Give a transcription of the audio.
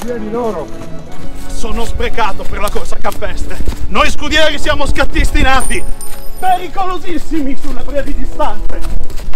Vieni loro! Sono sprecato per la corsa campestre. Noi scudieri siamo scattisti nati, pericolosissimi sulle brevi distanze.